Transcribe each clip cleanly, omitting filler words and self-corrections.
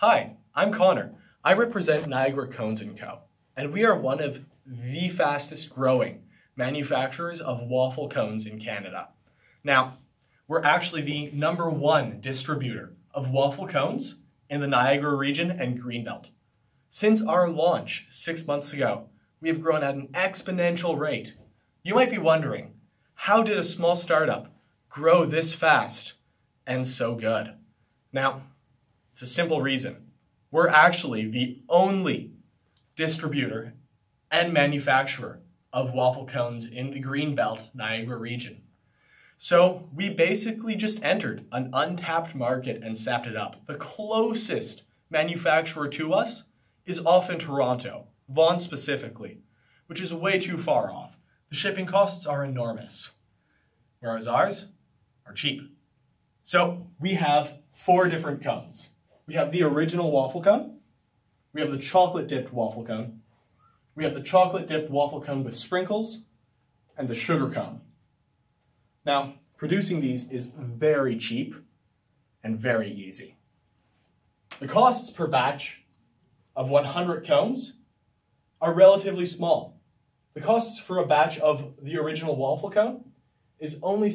Hi, I'm Connor. I represent Niagara Cones & Co., and we are one of the fastest growing manufacturers of waffle cones in Canada. Now, we're actually the #1 distributor of waffle cones in the Niagara region and Greenbelt. Since our launch 6 months ago, we have grown at an exponential rate. You might be wondering, how did a small startup grow this fast and so good? Now, it's a simple reason. We're actually the only distributor and manufacturer of waffle cones in the Greenbelt Niagara region. So we basically just entered an untapped market and sapped it up. The closest manufacturer to us is off in Toronto, Vaughan specifically, which is way too far off. The shipping costs are enormous, whereas ours are cheap. So we have 4 different cones. We have the original waffle cone, we have the chocolate dipped waffle cone, we have the chocolate dipped waffle cone with sprinkles, and the sugar cone. Now, producing these is very cheap and very easy. The costs per batch of 100 cones are relatively small. The costs for a batch of the original waffle cone is only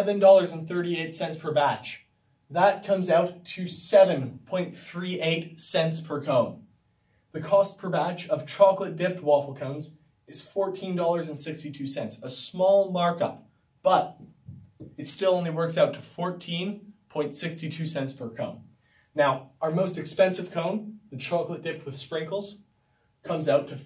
$7.38 per batch. That comes out to 7.38 cents per cone. The cost per batch of chocolate dipped waffle cones is $14.62, a small markup, but it still only works out to 14.62 cents per cone. Now, our most expensive cone, the chocolate dipped with sprinkles, comes out to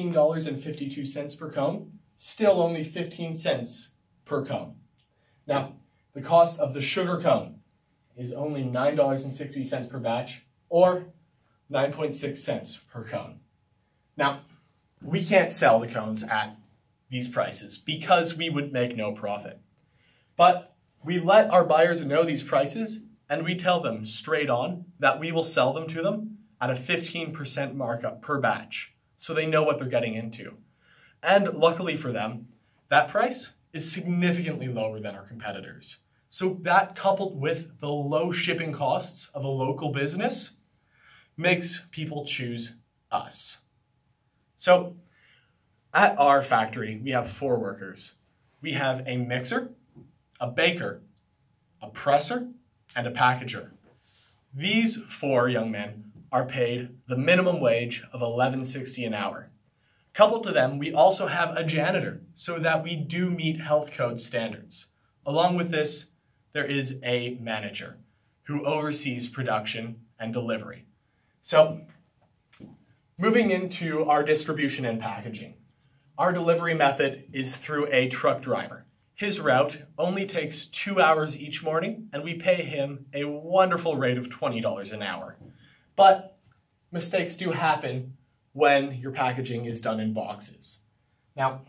$15.52 per cone, still only 15 cents per cone. Now, the cost of the sugar cone is only $9.60 per batch, or 9.6 cents per cone. Now, we can't sell the cones at these prices because we would make no profit. But we let our buyers know these prices, and we tell them straight on that we will sell them to them at a 15% markup per batch, so they know what they're getting into. And luckily for them, that price is significantly lower than our competitors. So that, coupled with the low shipping costs of a local business, makes people choose us. So at our factory, we have 4 workers. We have a mixer, a baker, a presser, and a packager. These 4 young men are paid the minimum wage of $11.60 an hour. Coupled to them, we also have a janitor so that we do meet health code standards. Along with this, there is a manager who oversees production and delivery. So, moving into our distribution and packaging. Our delivery method is through a truck driver. His route only takes 2 hours each morning, and we pay him a wonderful rate of $20 an hour. But mistakes do happen when your packaging is done in boxes. Now,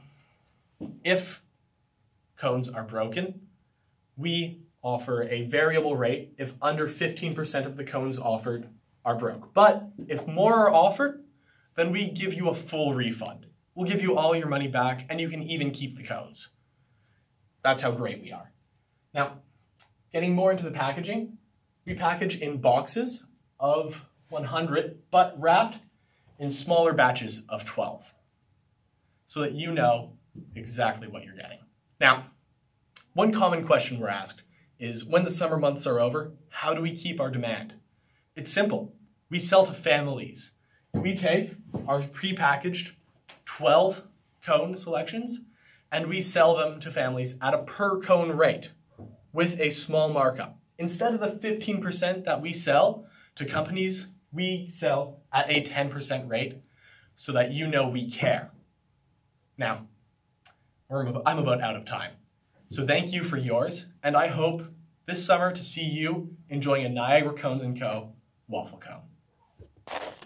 if cones are broken, we offer a variable rate if under 15% of the cones offered are broke. But if more are offered, then we give you a full refund. We'll give you all your money back, and you can even keep the cones. That's how great we are. Now, getting more into the packaging, we package in boxes of 100, but wrapped in smaller batches of 12, so that you know exactly what you're getting. Now, one common question we're asked is, when the summer months are over, how do we keep our demand? It's simple. We sell to families. We take our prepackaged 12 cone selections and we sell them to families at a per cone rate with a small markup. Instead of the 15% that we sell to companies, we sell at a 10% rate so that you know we care. Now, I'm about out of time. So thank you for yours, and I hope this summer to see you enjoying a Niagara Cones & Co. waffle cone.